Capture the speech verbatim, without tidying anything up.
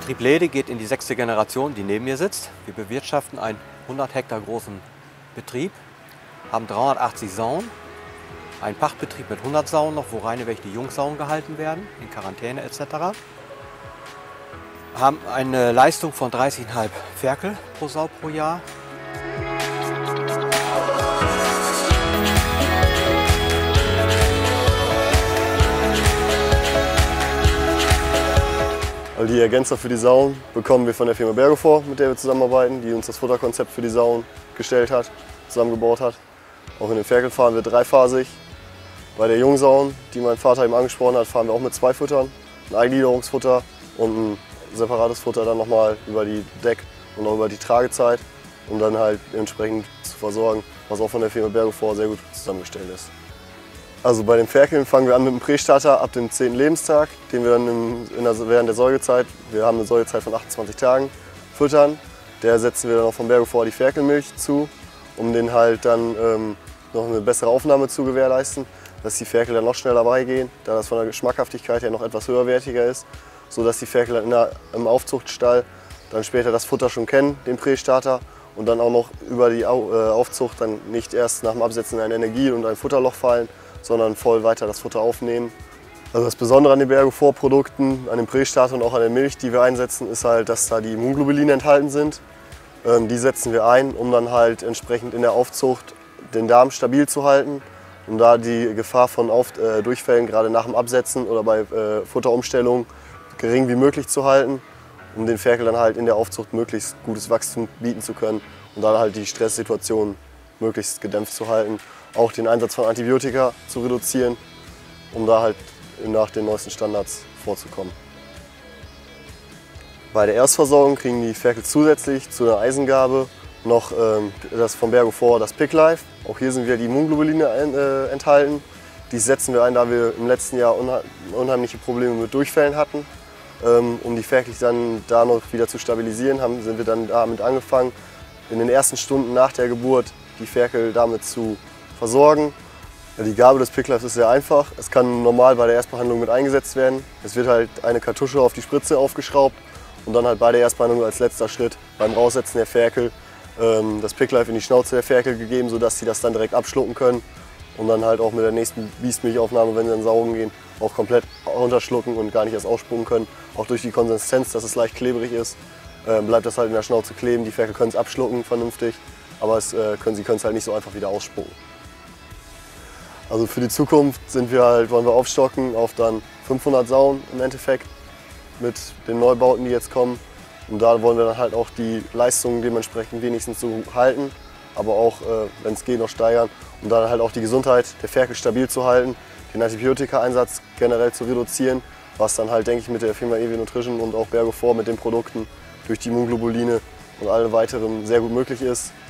Betrieb Lede geht in die sechste Generation, die neben mir sitzt. Wir bewirtschaften einen hundert Hektar großen Betrieb, haben dreihundertachtzig Sauen, einen Pachtbetrieb mit hundert Sauen noch, wo reine welche Jungsauen gehalten werden, in Quarantäne et cetera. Haben eine Leistung von dreißig Komma fünf Ferkel pro Sau pro Jahr. Die Ergänzer für die Sauen bekommen wir von der Firma Bergofor, mit der wir zusammenarbeiten, die uns das Futterkonzept für die Sauen gestellt hat, zusammengebaut hat. Auch in den Ferkel fahren wir dreiphasig. Bei der Jungsauen, die mein Vater eben angesprochen hat, fahren wir auch mit zwei Futtern. Ein Eingliederungsfutter und ein separates Futter dann nochmal über die Deck- und auch über die Tragezeit, um dann halt entsprechend zu versorgen, was auch von der Firma Bergofor sehr gut zusammengestellt ist. Also bei den Ferkeln fangen wir an mit dem Prästarter ab dem zehnten Lebenstag, den wir dann in, in der, während der Säugezeit, wir haben eine Säugezeit von achtundzwanzig Tagen, füttern. Der setzen wir dann auch vom Bergofor die Ferkelmilch zu, um den halt dann ähm, noch eine bessere Aufnahme zu gewährleisten, dass die Ferkel dann noch schneller beigehen, da das von der Geschmackhaftigkeit her noch etwas höherwertiger ist, sodass die Ferkel dann in der, im Aufzuchtstall dann später das Futter schon kennen, den Prästarter, und dann auch noch über die Aufzucht dann nicht erst nach dem Absetzen in ein Energie- und ein Futterloch fallen, sondern voll weiter das Futter aufnehmen. Also das Besondere an den Bergofor-Produkten, an dem Prästarter und auch an der Milch, die wir einsetzen, ist halt, dass da die Immunglobuline enthalten sind. Ähm, die setzen wir ein, um dann halt entsprechend in der Aufzucht den Darm stabil zu halten, um da die Gefahr von Auf äh, Durchfällen gerade nach dem Absetzen oder bei äh, Futterumstellung gering wie möglich zu halten, um den Ferkel dann halt in der Aufzucht möglichst gutes Wachstum bieten zu können und dann halt die Stresssituation möglichst gedämpft zu halten. Auch den Einsatz von Antibiotika zu reduzieren, um da halt nach den neuesten Standards vorzukommen. Bei der Erstversorgung kriegen die Ferkel zusätzlich zu der Eisengabe noch ähm, das vom Bergofor, das PickLife. Auch hier sind wieder die Immunglobuline äh, enthalten. Dies setzen wir ein, da wir im letzten Jahr unheim unheimliche Probleme mit Durchfällen hatten. Ähm, um die Ferkel dann da noch wieder zu stabilisieren, haben, sind wir dann damit angefangen, in den ersten Stunden nach der Geburt die Ferkel damit zu versorgen. Ja, die Gabe des PickLife ist sehr einfach. Es kann normal bei der Erstbehandlung mit eingesetzt werden. Es wird halt eine Kartusche auf die Spritze aufgeschraubt und dann halt bei der Erstbehandlung als letzter Schritt beim Raussetzen der Ferkel ähm, das PickLife in die Schnauze der Ferkel gegeben, sodass sie das dann direkt abschlucken können und dann halt auch mit der nächsten Biestmilchaufnahme, wenn sie dann saugen gehen, auch komplett runterschlucken und gar nicht erst ausspucken können. Auch durch die Konsistenz, dass es leicht klebrig ist, äh, bleibt das halt in der Schnauze kleben. Die Ferkel können es abschlucken vernünftig, aber es, äh, können, sie können es halt nicht so einfach wieder ausspucken. Also für die Zukunft sind wir halt, wollen wir aufstocken auf dann fünfhundert Sauen im Endeffekt mit den Neubauten, die jetzt kommen. Und da wollen wir dann halt auch die Leistungen dementsprechend wenigstens so halten, aber auch, äh, wenn es geht, noch steigern, um dann halt auch die Gesundheit der Ferkel stabil zu halten, den Antibiotika-Einsatz generell zu reduzieren, was dann halt, denke ich, mit der Firma E W Nutrition und auch Bergofor mit den Produkten durch die Immunglobuline und alle weiteren sehr gut möglich ist.